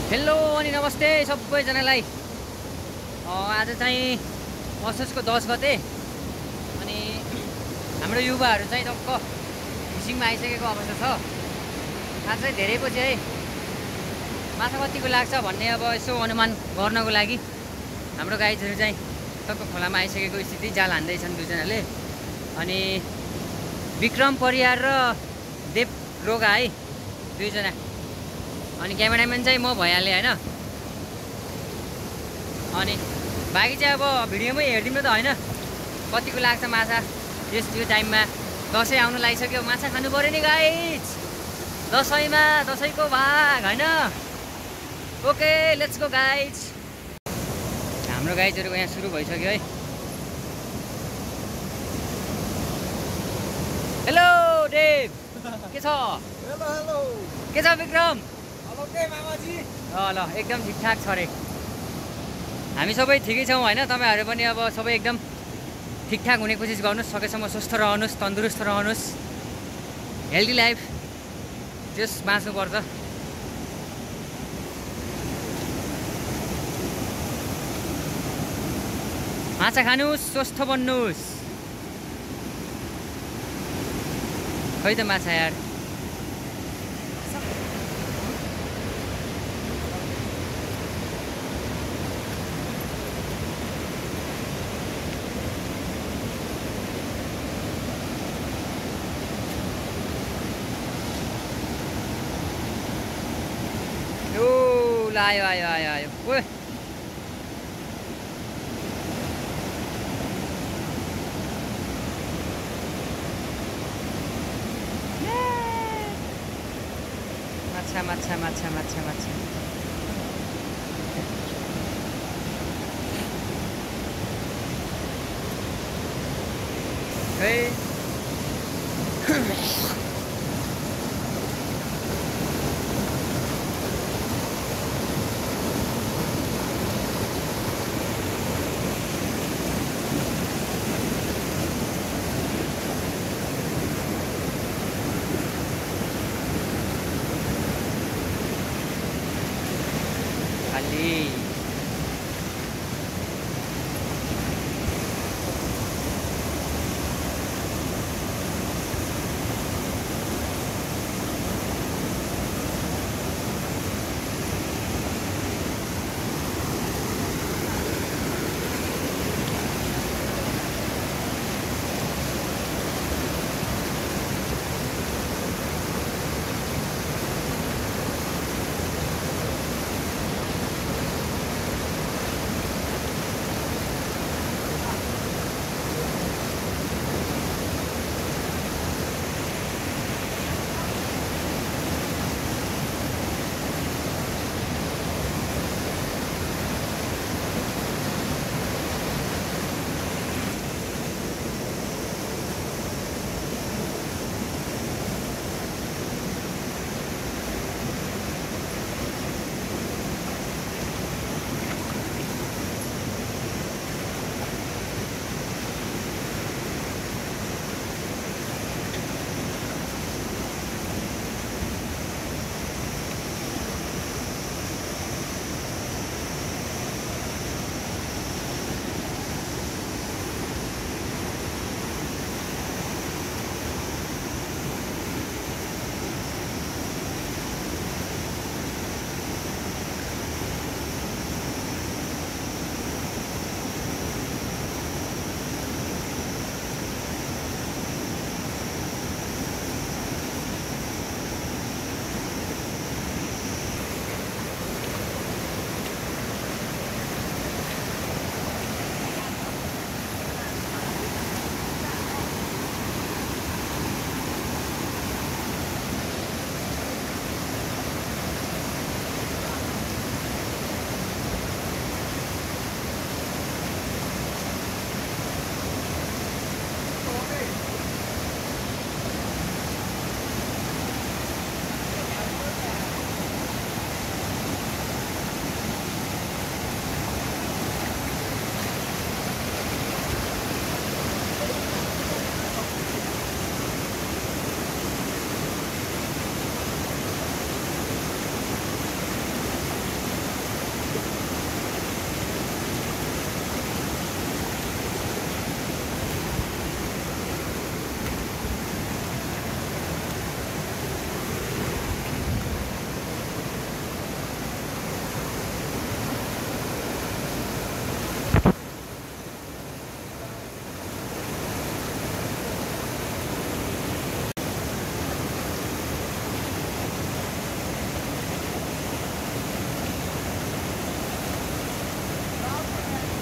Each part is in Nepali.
हेलो अनि नमस्ते सबैजनालाई। आज चाहिँ असोजको 10 गते अनि हाम्रो युवाहरू चाहिँ टक्क फिसिङमा आइसकेको अवस्था छ। आज चाहिँ धेरै पछि है माछा कतिको लाग्छ भन्ने अब यसो अनुमान गर्नको लागि हाम्रो गाइजहरू चाहिँ टक्क खोलामा आइसकेको स्थिति। जाल हान्दैछन् दुईजनाले। अनि विक्रम परियार र देव रोगा है दुईजना। अनि क्यामेराम्यान चाहिँ म भइहालेँ होइन। अनि बाँकी चाहिँ अब भिडियोमै हेरिदिनु त होइन कतिको लाग्छ माछा यो टाइममा। दसैँ आउनु लागिसक्यो, माछा खानु पऱ्यो नि गाइज। दसैँमा दसैँको भाग होइन। Okay let's go guys. हाम्रो गाइजहरू यहाँ सुरु भइसक्यो है। हेलो देव, के छ? हेलो हेलो, के छ विक्रम? ओके मामाजी। ल एकदम ठिकठाक छ रे। हामी सबै ठिकै छौँ होइन। तपाईँहरू पनि अब सबै एकदम ठिकठाक हुने कोसिस गर्नुहोस्। सकेसम्म स्वस्थ रहनुहोस्, तन्दुरुस्त रहनुहोस्, हेल्दी लाइफ जस बाँच्नुपर्छ। माछा खानुहोस्, स्वस्थ बन्नुहोस्। खै त माछा यार। आयो आयो आयो आयो ओए। माछा माछा माछा माछा माछा। खै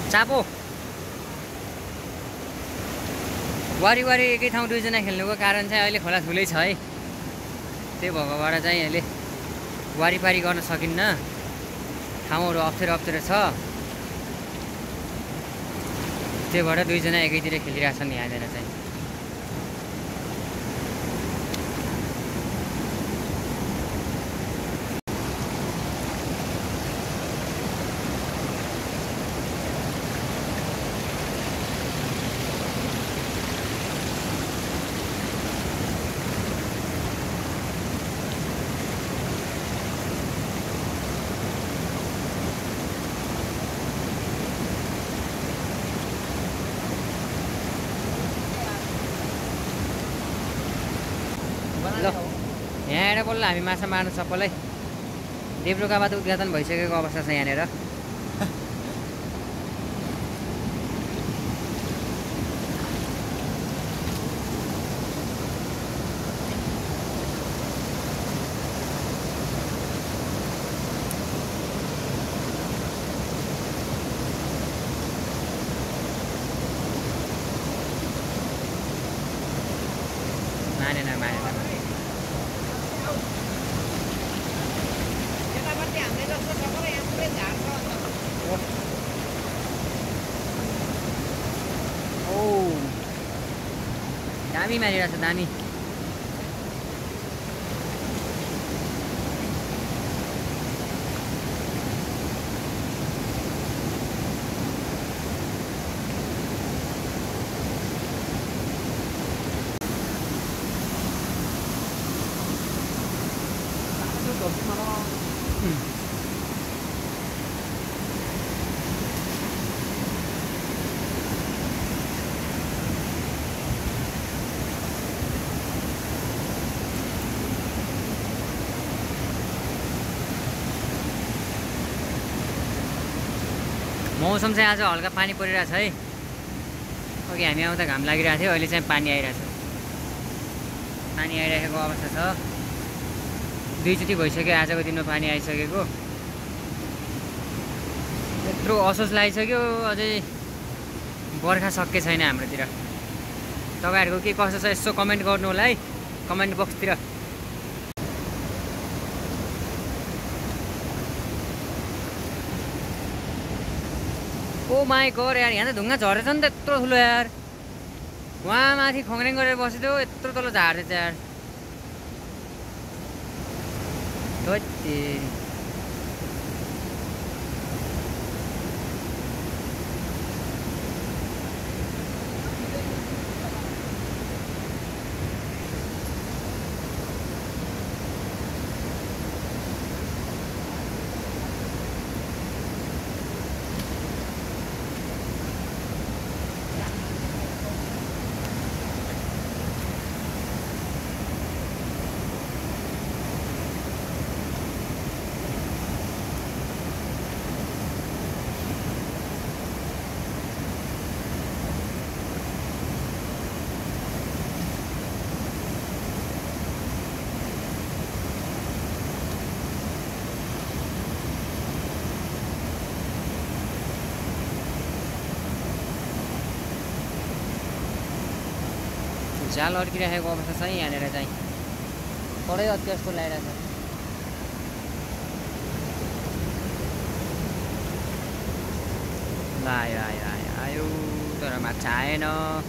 चापो वारी एकै ठाउँ दुईजना खेल्नुको कारण चाहिँ अहिले खोला ठुलै छ है। त्यही भएकोबाट चाहिँ अहिले वारिपारी गर्न सकिन्न, ठाउँहरू अप्ठ्यारो छ। त्यही भएर दुईजना एकैतिर खेलिरहेछन् यहाँनिर चाहिँ। ल यहाँ आएर बल्ल हामी माछा मार्नु सबैलाई। देब्रुकाबाट उद्घाटन भइसकेको अवस्था छ यहाँनिर। मानेन दामी मारिरहेछ दामी। मौसम चाहिँ आज हल्का पानी परिरहेछ है। अघि हामी आउँदा घाम लागिरहेको थियो, अहिले चाहिँ पानी आइरहेछ। पानी आइरहेको अवस्था छ। दुईचोटि भइसक्यो आजको दिनमा पानी आइसकेको। यत्रो असोज लागिसक्यो, अझै बर्खा सके छैन हाम्रोतिर। तपाईँहरूको के कसो छ यसो कमेन्ट गर्नु होला है कमेन्ट बक्सतिर। ओ माई गॉड यार, यहाँ त ढुङ्गा झरेछ नि त यत्रो ठुलो यार। वहाँ माथि खोङ्रेङ गरेर बसेथ्यो, यत्रो तल झार्दैछ यार। जाल अड्किरहेको अवस्था छ यहाँनिर चाहिँ। पढै अति जस्तो लागिरहेछ। आयो तर माछा आएन।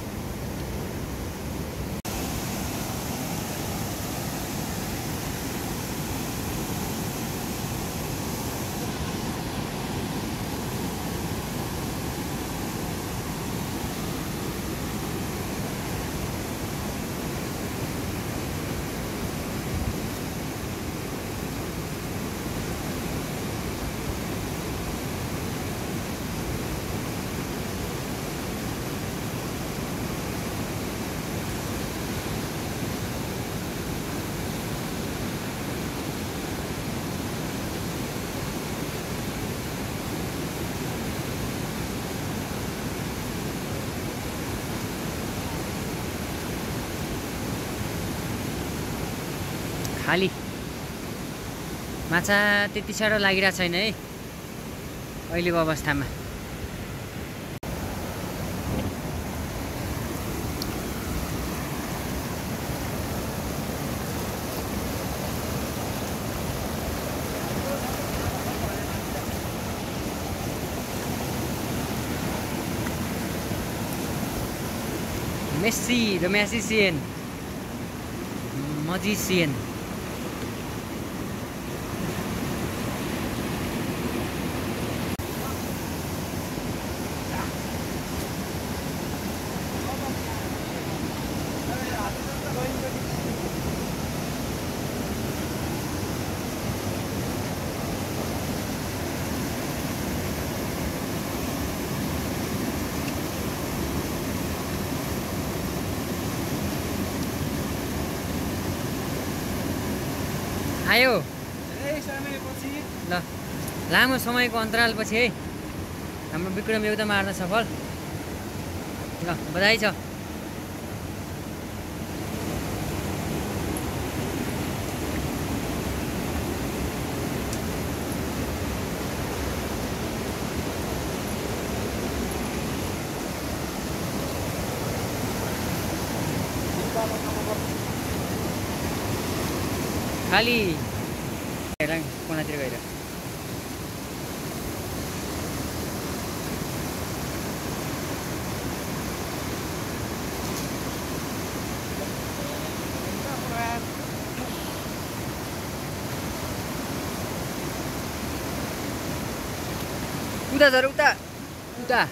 खाली माछा त्यति साह्रो लागिरहेको छैन है अहिलेको अवस्थामा। मेस्सी द म्याजिसियन मजिसियन आयो ल लामो समयको अन्तरालपछि है हाम्रो विक्रम एउटा मार्न सफल ल बधाई छ खाली कोनातिर गएर उता झर उता उता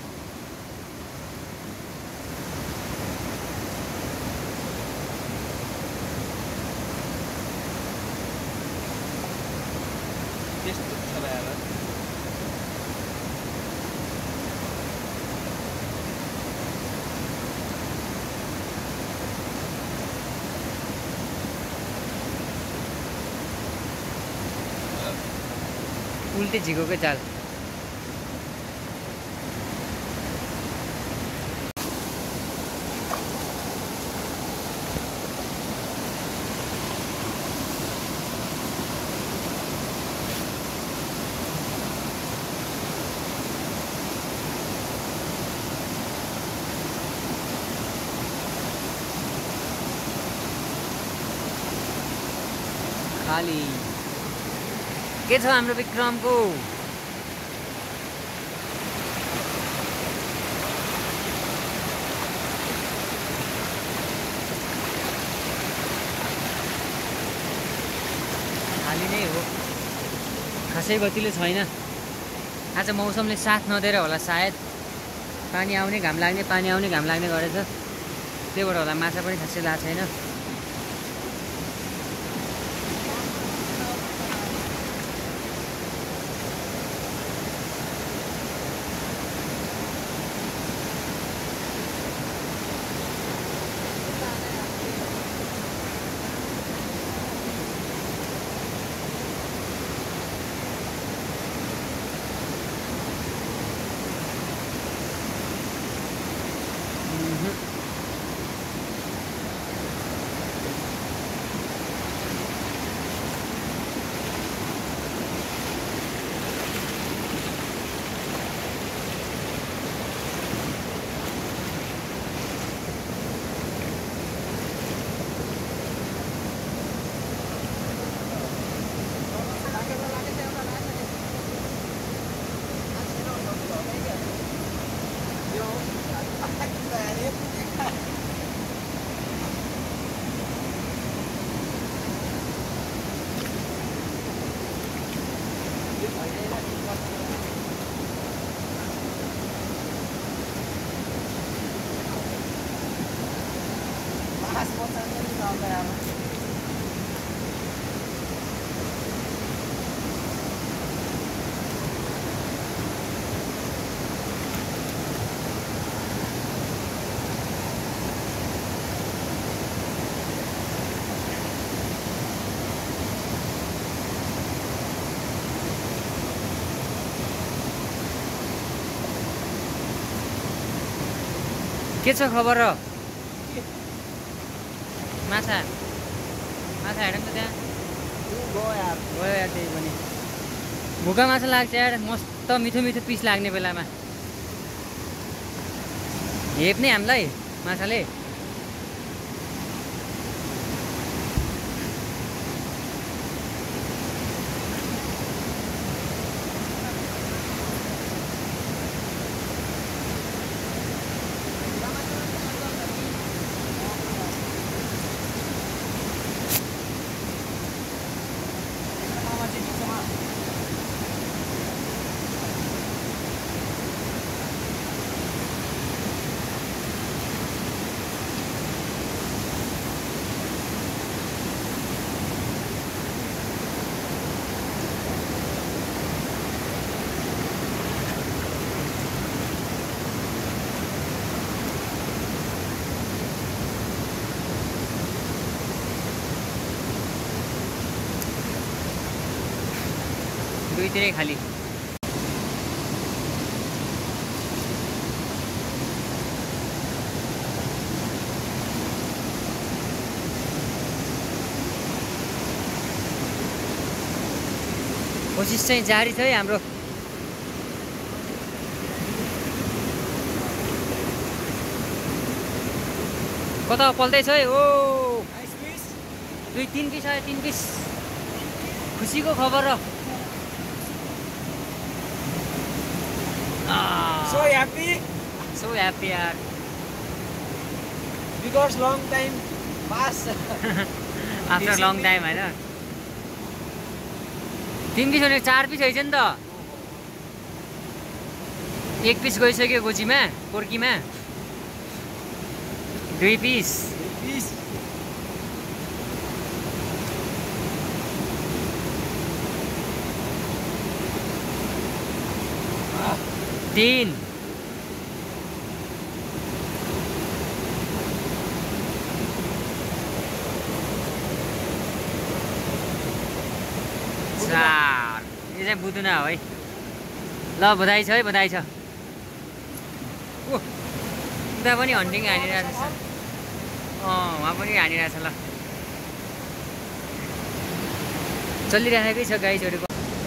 उल्टे झिकोकै चाल खाली के छ हाम्रो विक्रमको खाली नै हो खासै गतिले छैन आज मौसमले साथ नदिएर होला सायद पानी आउने घाम लाग्ने गरेछ त्यही भएर होला माछा पनि खासै लागेको छैन के छ खबर र माछा माछा हेर्नु त त्यहाँ गयो यार त्यही पनि भुका माछा लाग्छ यार मस्त मिठो मिठो पिस लाग्ने बेलामा हेप्ने हामीलाई माछाले दुईतिरै खाली। कोसिस चाहिँ जारी छ है हाम्रो। कता पल्दैछ है। ओ 2-3 पिस आयो, 3 पिस। खुसीको खबर र So happy सो ह्याप्पी यार। because long time pass. After long time होइन। 3 पिस भने 4 पिस हैछ नि त। 1 पिस गइसक्यो गोजीमा, पोर्कीमा। 2 पिस। Peace. 3 4। यो चाहिँ बुदुना हो है। ल बधाई छ है, बधाई छ। उता पनि हन्टिङ हानिरहेको छ। उहाँ पनि हानिरहेछ। ल चलिरहेकै छ गाइजहरूको।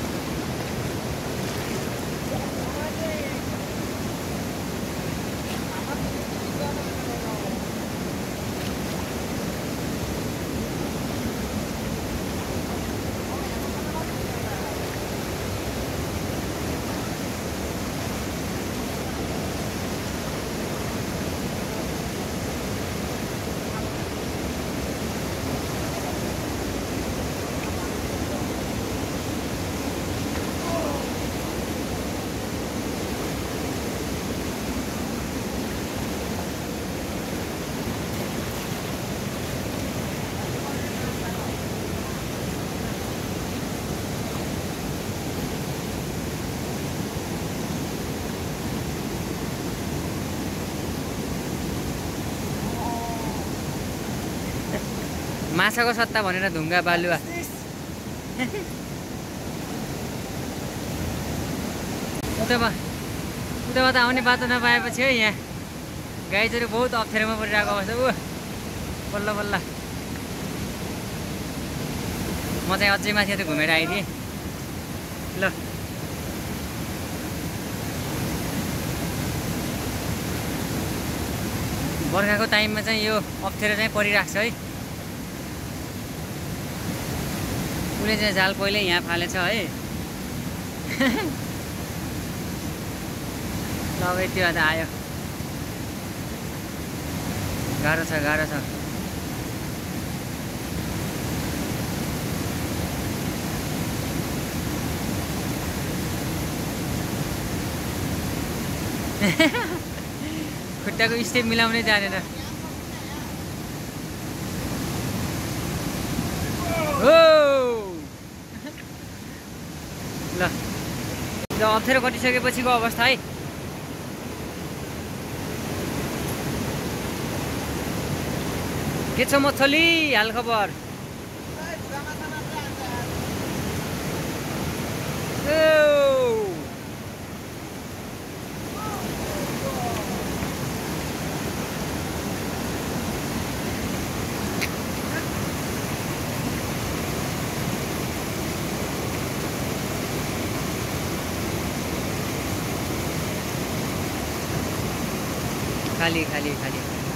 माछाको सट्टा भनेर ढुङ्गा बालुवा। उताबाट आउने बाटो नपाएपछि है यहाँ गाइजहरू बहुत अप्ठ्यारोमा परिरहेको अवस्था। बल्ल बल्ल म चाहिँ अझै माथि त घुमेर आइदिएँ। ल बर्खाको टाइममा चाहिँ यो अप्ठ्यारो चाहिँ परिरहेको छ है। उसले चाहिँ जाल पहिल्यै यहाँ फालेछ है। ल यति बेला आयो। गाह्रो छ, गाह्रो छ। खुट्टाको स्टेप मिलाउनै जानेन। ल अप्ठ्यारो कटिसकेपछिको अवस्था है। के छ मछली हालखबर? खाली खाली खाली।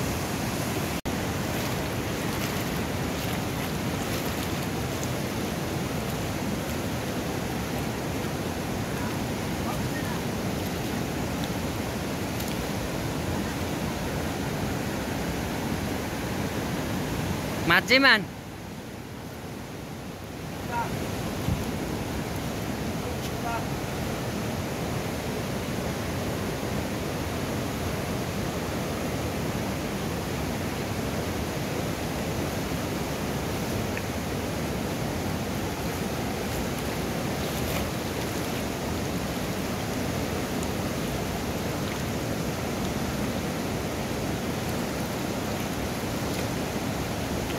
Majiman.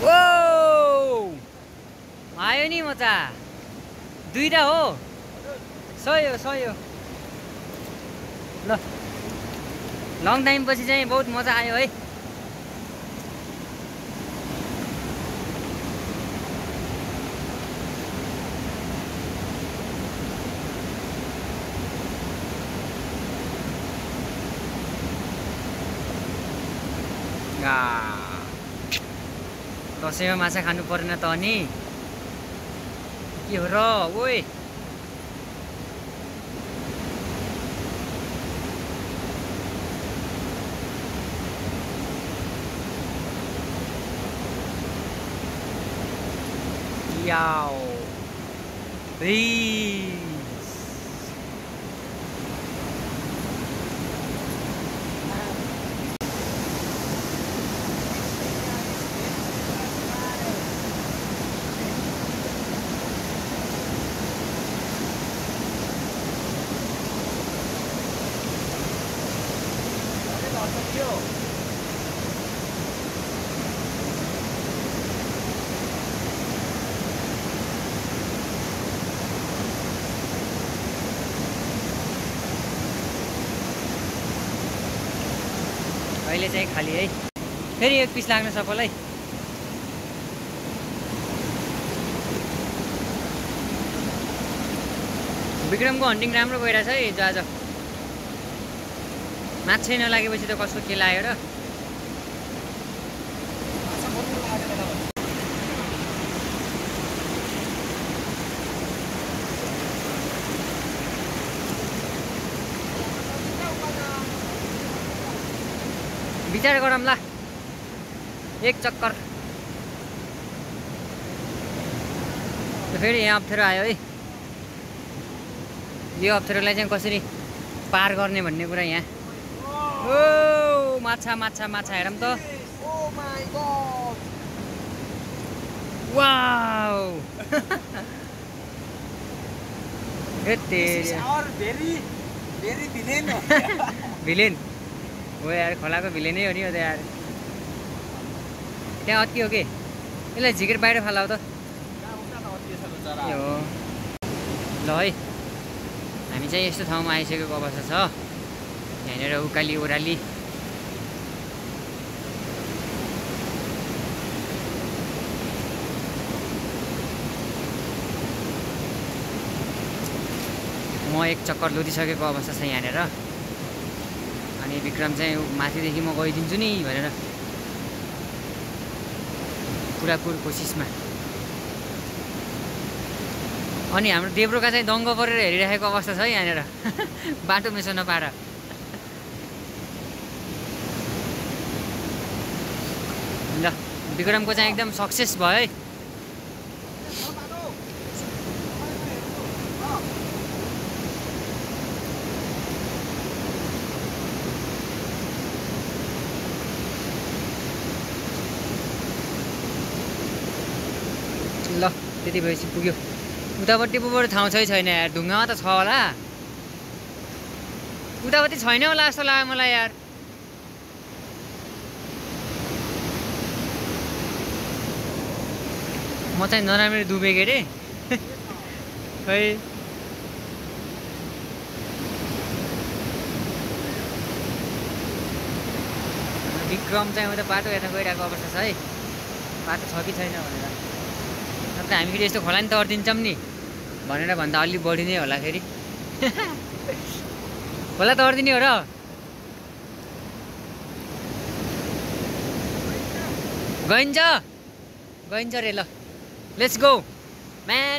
आयो नि मचा दुईटा हो। सही हो ल लङ टाइम पछि चाहिँ बहुत मजा आयो है दसैँमा माछा खानु परेन त अनि के हो र ओइ याओ अहिले चाहिँ खाली है फेरि एक पिस लाग्न सबैलाई विक्रमको हन्टिङ राम्रो गइरहेछ है हिजो आज माछै नलागेपछि त कस्तो के लाग्यो र विचार गरौँला एक चक्कर फेरि यहाँ अप्ठ्यारो आयो है यो अप्ठ्यारोलाई चाहिँ कसरी पार गर्ने भन्ने कुरा यहाँ ओ माछा माछा माछा हेरौँ त वाउ भिलेन हो यार खोलाको भिलेनै हो नि हो त यार त्यहाँ अति हो कि यसलाई झिकेर बाहिर फालाउ त ए हो ल है हामी चाहिँ यस्तो ठाउँमा आइसकेको अवस्था छ यहाँनिर उकाली ओह्राली म एक चक्कर लुदिसकेको अवस्था छ यहाँनिर अनि विक्रम चाहिँ माथिदेखि म गइदिन्छु नि भनेर पुरापुर कोसिसमा अनि हाम्रो देब्रोका चाहिँ दङ्ग परेर हेरिरहेको अवस्था छ है यहाँनिर बाटो मेसो नपाएर ल विक्रमको चाहिँ एकदम सक्सेस भयो है ल त्यति भएपछि पुग्यो उतापट्टि पुग्यो ठाउँ छैन यार ढुङ्गामा त छ होला उतापट्टि छैन होला जस्तो लाग्यो मलाई यार म चाहिँ नराम्ररी डुबेँ के अरे खै विक्रम चाहिँ उता बाटो हेर्न गइरहेको अवस्था छ है बाटो छ कि छैन भनेर अन्त हामी फेरि यस्तो खोला नि तर्दिन्छौँ नि भनेर भन्दा अलिक बढी नै होला फेरि खोला तर्दिने हो र गइन्छ रे ल लेट्स गो म्यान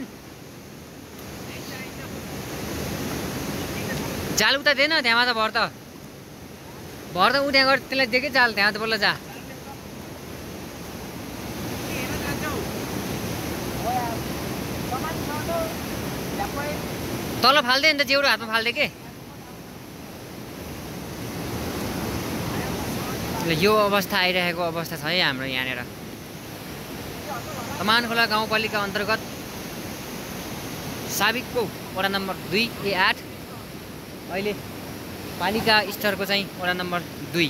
जाल उता दिएन त्यहाँमा त भर त ऊ त्यहाँ गएर त्यसलाई दिएकै जाल त्यहाँ त बल्ल जा तल फाल्दै अन्त जेउरो हातमा फाल्दै के यो अवस्था आइरहेको अवस्था छ है हाम्रो यहाँनिर तमानखोला गाउँपालिका अन्तर्गत साबिकको वडा नम्बर 2A8 अहिले पालिका स्तरको चाहिँ वडा नम्बर 2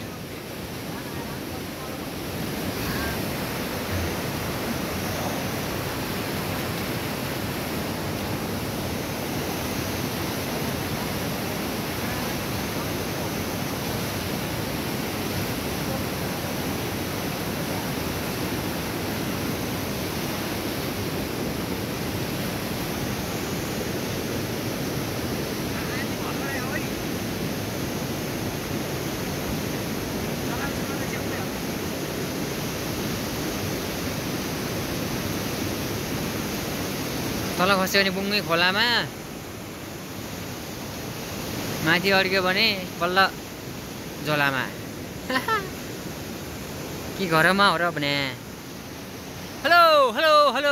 तल खस्यो भने बुङ्गै खोलामा, माथि अड्क्यो भने बल्ल झोलामा। कि घरमा हो र भने। हेलो हेलो हेलो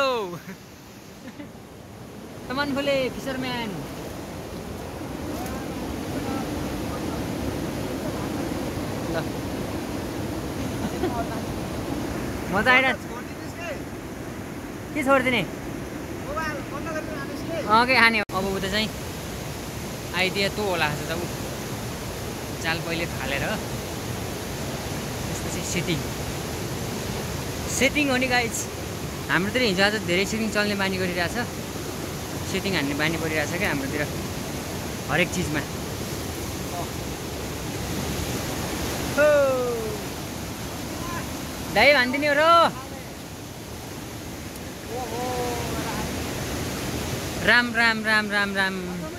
तमनखोले फिसरम्यान। ल मजा आइरहेको के छोडिदिने के खाने अब उता चाहिँ आइदिए तँ होला जस्तो त ऊ जाल पहिले फालेर त्यसपछि सेटिङ हो नि गाइज। हाम्रोतिर हिजो आज धेरै सेटिङ चल्ने बानी गरिरहेछ, सेटिङ हान्ने बानी परिरहेछ क्या हाम्रोतिर हरेक चिजमा। दाइ भनिदिने हो र राम राम राम राम राम।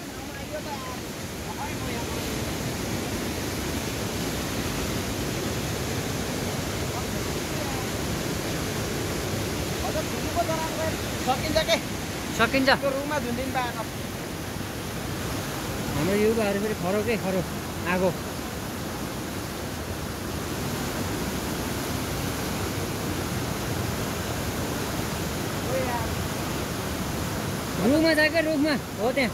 सकिन्छ रुममा धुन्दिन पाएको हाम्रो युवाहरू फेरि खरोकै खरो आगो। रुखमा जा क्या रुखमा हो त्यहाँ।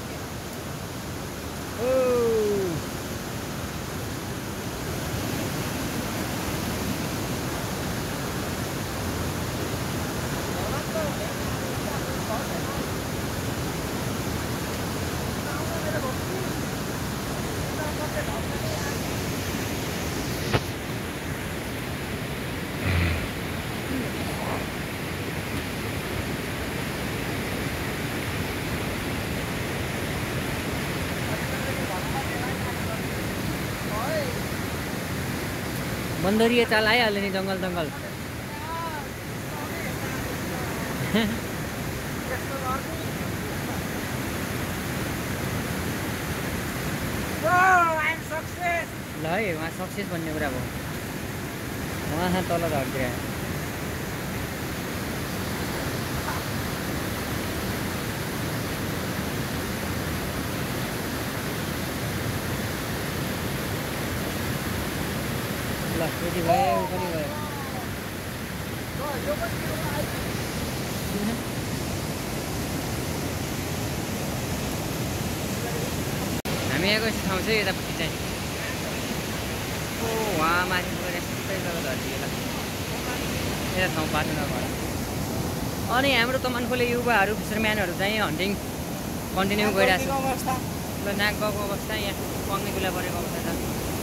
बन्दरिया चाल आइहाल्यो नि जङ्गल जङ्गल। ल है उहाँ सक्सेस भन्ने कुरा भयो। उहाँ तल झर्किरह्यो। ल यति भयो ऊ पनि भयो। हामी आएको यस्तो ठाउँ चाहिँ यतापट्टि चाहिँ उहाँ माथि गएर यस्तै जग्गा झर्किएला यता ठाउँ पार्नु नभएर। अनि हाम्रो तमनखोले युवाहरू फिसरम्यानहरू चाहिँ हन्टिङ कन्टिन्यू गरिरहेको छ। ल नाक गएको अवस्था, यहाँ पङ्गे गुला परेको अवस्था छ।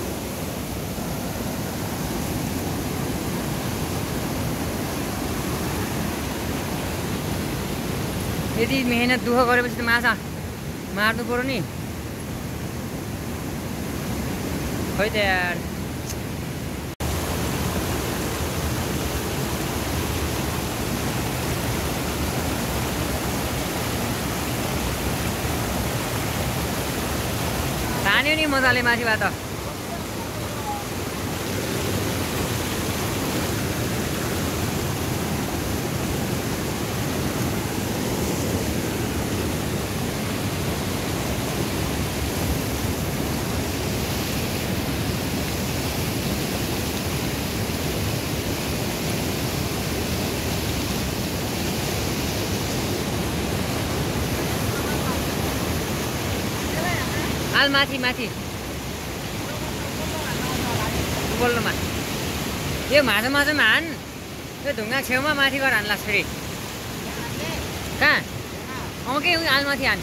यदि मेहनत दुःख गरेपछि त माछा मार्नु पर्यो नि। खै त यार तान्यो नि मजाले माथिबाट। हाल माथि माथि बोल्नुमा यो माछा माछामा हान। यो ढुङ्गा छेउमा माथि गएर हान्ला फेरि कहाँ के हाल माथि हान।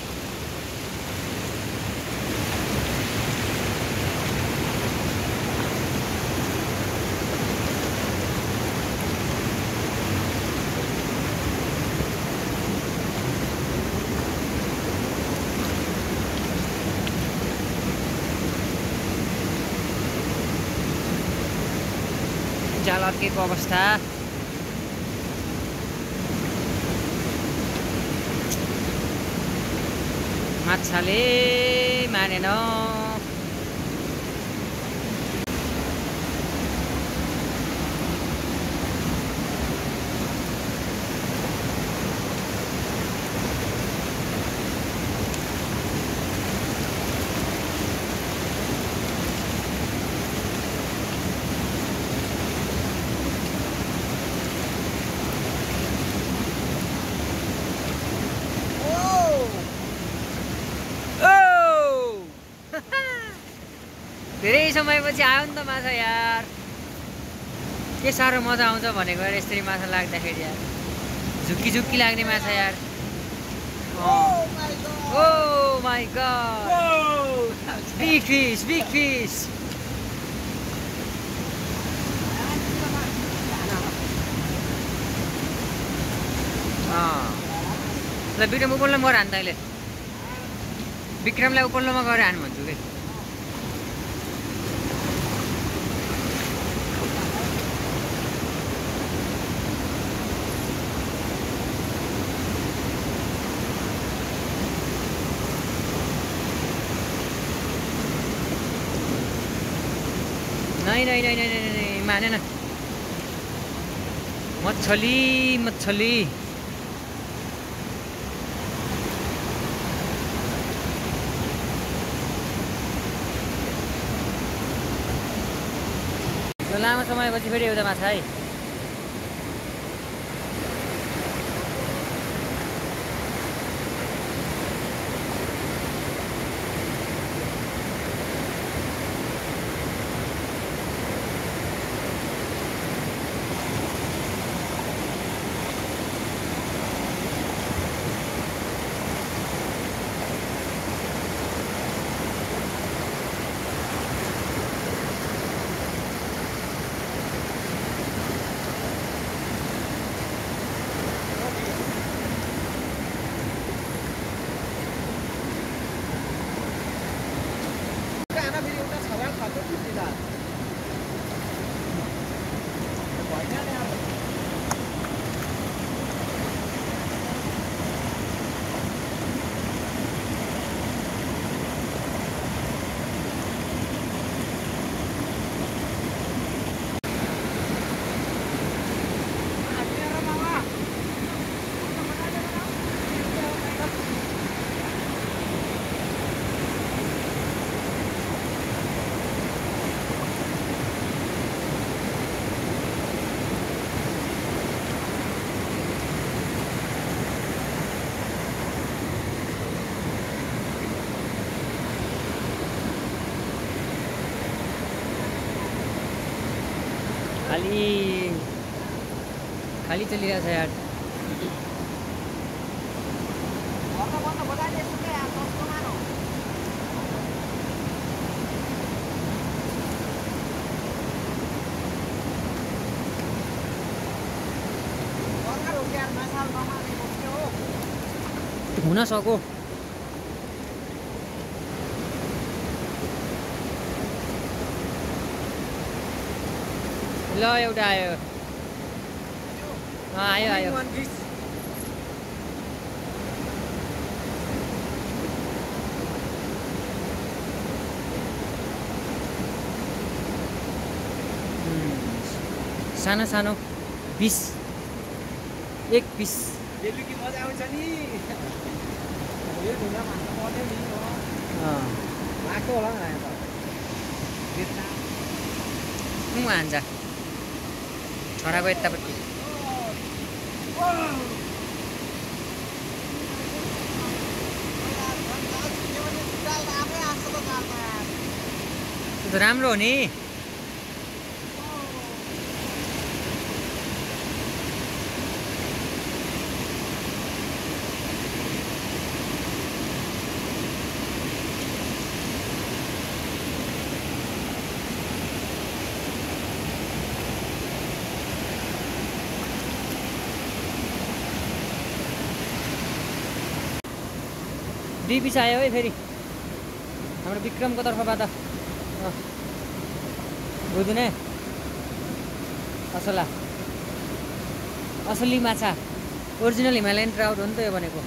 जाल अड्केको अवस्था। माछाले मानेन। धेरै समयपछि आयो नि त माछा यार। के साह्रो मजा आउँछ भनेको यार यसरी माछा लाग्दाखेरि यार। झुक्की झुक्की लाग्ने माछा यार। Oh my god. Big fish, big fish. ल विक्रम उपल्लो मर हान्दा अहिले। विक्रमलाई उपल्लोमा गएर हान भन्छु कि। नहीं नहीं नहीं नहीं नहीं नहीं माने ना। मछली मछली लामो समयपछि फेरि एउटा माछा है। खाली चलिरहेको छ यार। हुन सक्यो। ल एउटा आयो। आयो आयो। सानो सानो पिस, एक पिस। बेलुकी मजा आउँछ नि। यो ढुङ्गा भाँच्नु पर्ने नि हो। लाग्छ होला नि यहाँ त। हान्छ छोराको यतापट्टि। त्यो त राम्रो हो नि। दुई पिस आयो है फेरि हाम्रो विक्रमको तर्फबाट। बुझ्ने असला असली माछा ओरिजिनल हिमालयन ट्राउट हो नि त यो भनेको।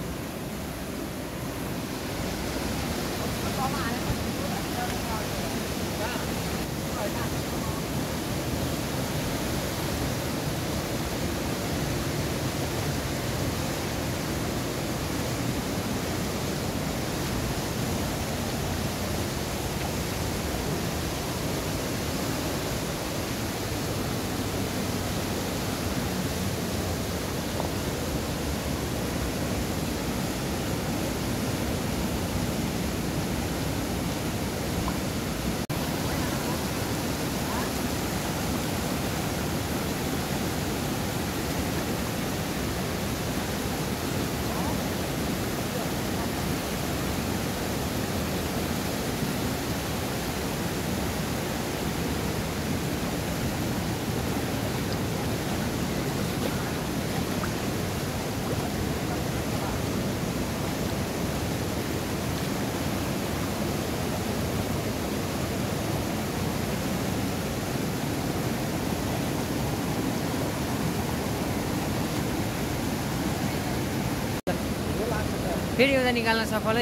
फेरि एउटा निकाल्न सफल है।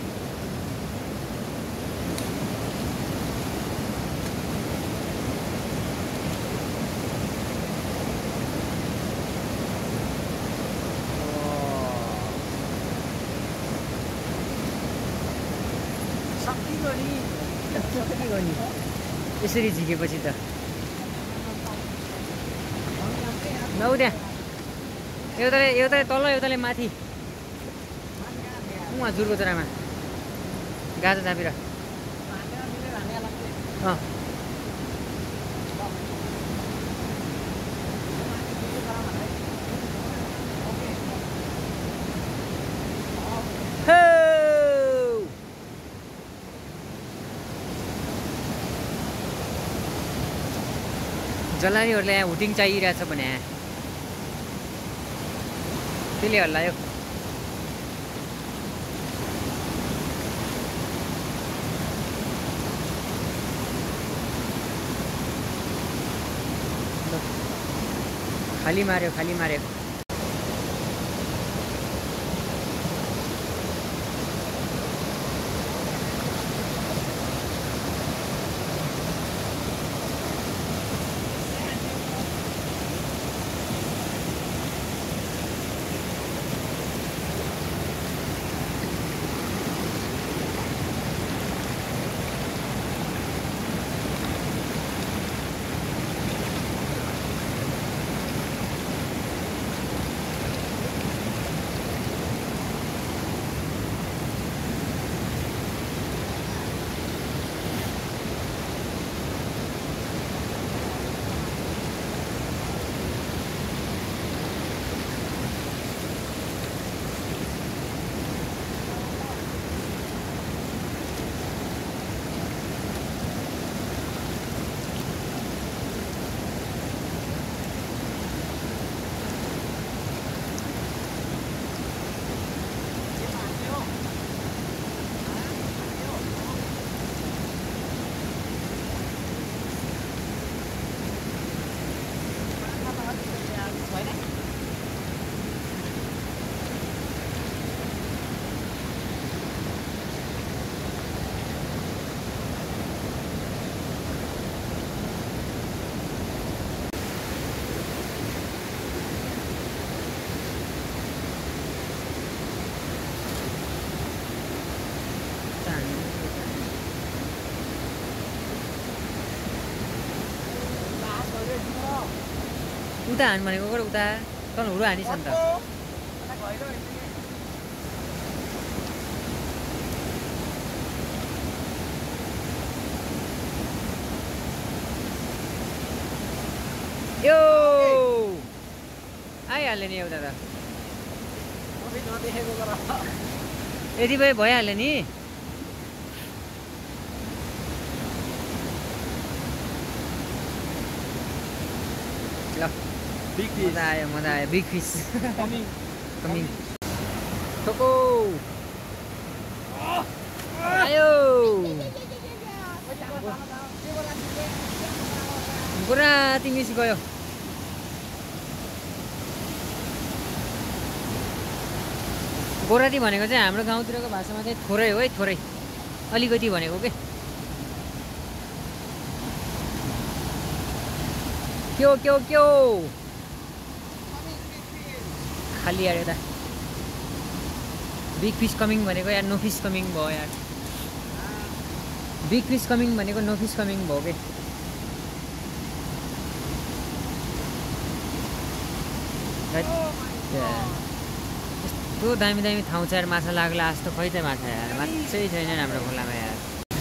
यसरी झिकेपछि त नौ त्यहाँ एउटाले तल एउटाले माथि उहाँ जुरको चरामा गाजा झाँपेर जलानीहरूले यहाँ हुटिङ चाहिरहेछ भने त्यसले हल्लायो। खाली मार्यो खाली मार्यो। उता हान भनेको गएर उता तल हुरो हानिस् नि त। यो आइहाल्यो नि एउटा त यति भए भइहाल्यो नि। ल मजा आयो बिग फिस कमिङ ठोको आयो गोरा तिमिस गयो। गोराती भनेको चाहिँ हाम्रो गाउँतिरको भाषामा चाहिँ थोरै हो है, थोरै अलिकति भनेको के क्यो खाली यार यता बिग फिस कमिङ भनेको यार नो फिस कमिङ भयो यार। बिग फिस कमिङ भनेको नो फिस कमिङ भयो के। यस्तो दामी दामी ठाउँ छ यार माछा लाग्ला जस्तो खै त माछा यार माछै छैन हाम्रो खोलामा यार।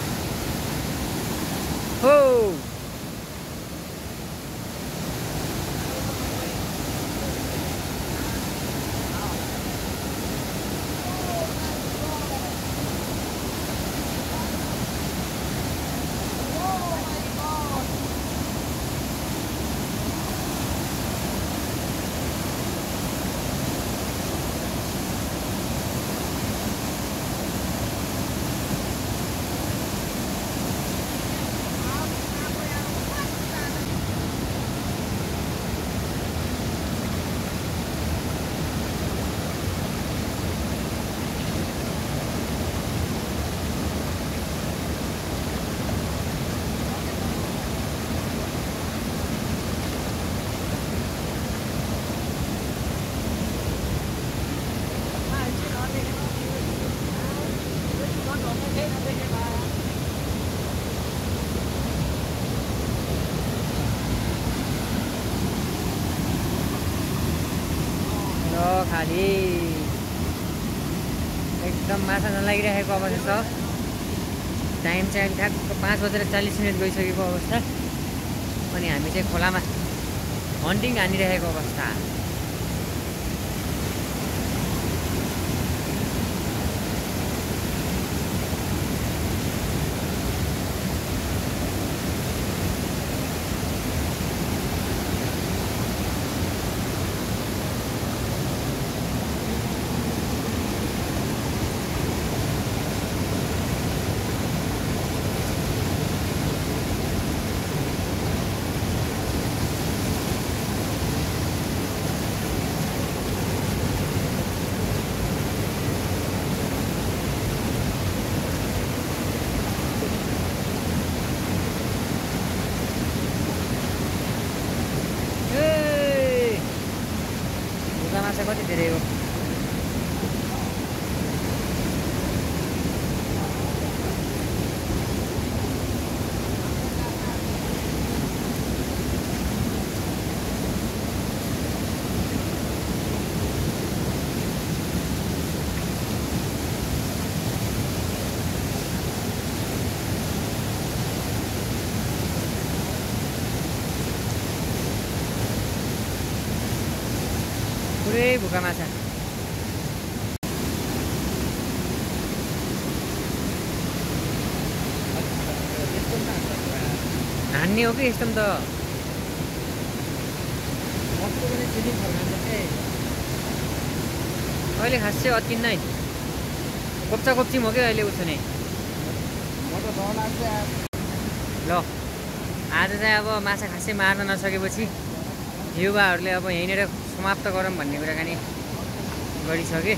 हो खाली एकदम माछा नलागिरहेको अवस्था छ। टाइम चाहिँ ठ्याक्क 5:40 गइसकेको अवस्था। अनि हामी चाहिँ खोलामा हन्टिङ हानिरहेको अवस्था। माछा कति धेरै हो। पुरै भुका माछा। हान्ने हो कि यस्तो त अहिले खास चाहिँ अति नै कोप्चा कोप्चिम हो कि अहिले उठ्ने। ल आज चाहिँ अब माछा खासै मार्न नसकेपछि युवाहरूले अब यहीँनिर समाप्त गरौँ भन्ने कुराकानी गरिसके।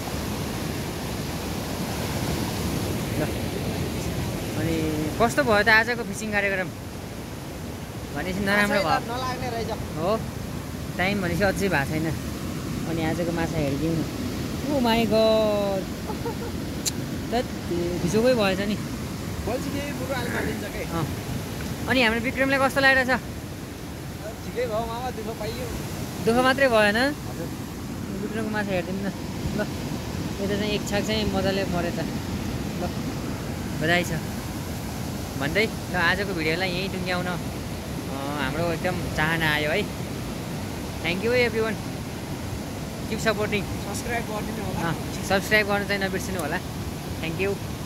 ल अनि कस्तो भयो त आजको फिसिङ कार्यक्रम? भनेपछि नराम्रो भयो नलाग्ने रहेछ हो। टाइम भनेपछि अझै भएको छैन। अनि आजको माछा हेरिदिउँ न। ओ माई गड भिजोकै भएछ नि। अनि हाम्रो विक्रमलाई कस्तो लागिरहेछ? ठिकै भयो मामा, दुःख पाइयो। दुःख मात्रै भएन। विक्रमको माछा हेरिदिउँ न। ल यता चाहिँ एक छाक चाहिँ मजाले परेछ। ल बधाई छ भन्दै ल आजको भिडियोलाई यहीँ टुङ्ग्याउन हाम्रो एकदम चाहना आयो है। Thank you everyone, keep supporting. Subscribe गरिदिनु होला। सब्सक्राइब गर्नु चाहिँ नबिर्सिनु होला। Thank you.